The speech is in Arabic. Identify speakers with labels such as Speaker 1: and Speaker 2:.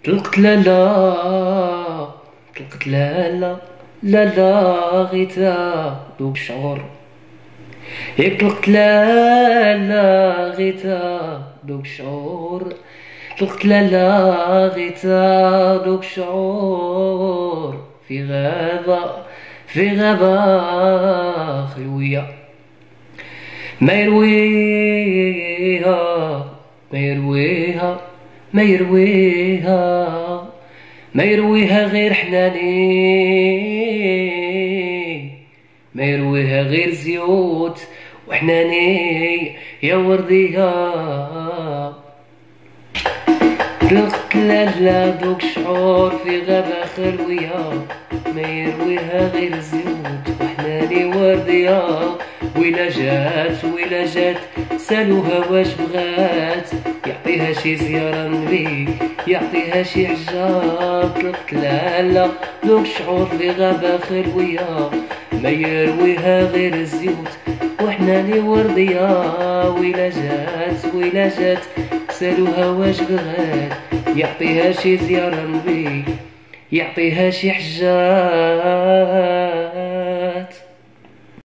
Speaker 1: طلقت لالا، طلقت لالا لالا غيتا دوك شعور. ياك طلقت لالا غيتا دوك شعور. طلقت لالا غيتا دوك شعور في غابة، في غابة خلوية. ما يرويها، ما يرويها، ما يرويها، ما يرويها غير حناني، ما يرويها غير زيوت وحناني يا وردية. طلقت لالا دوك شعور في غابة خلوية، ما يرويها غير زيوت وحناني وردية. ويلا جات، ويلا جات سالوها واش بغات، يعطيها شي زيارة النبي، يعطيها شي حجة. طلقت لالا دوك شعور في غابة خلوية، ما يرويها غير الزيوت وحناني وردية. ويلا جات، ويلا جات سالوها واش بغات، يعطيها شي زيارة النبي، يعطيها شي حجة.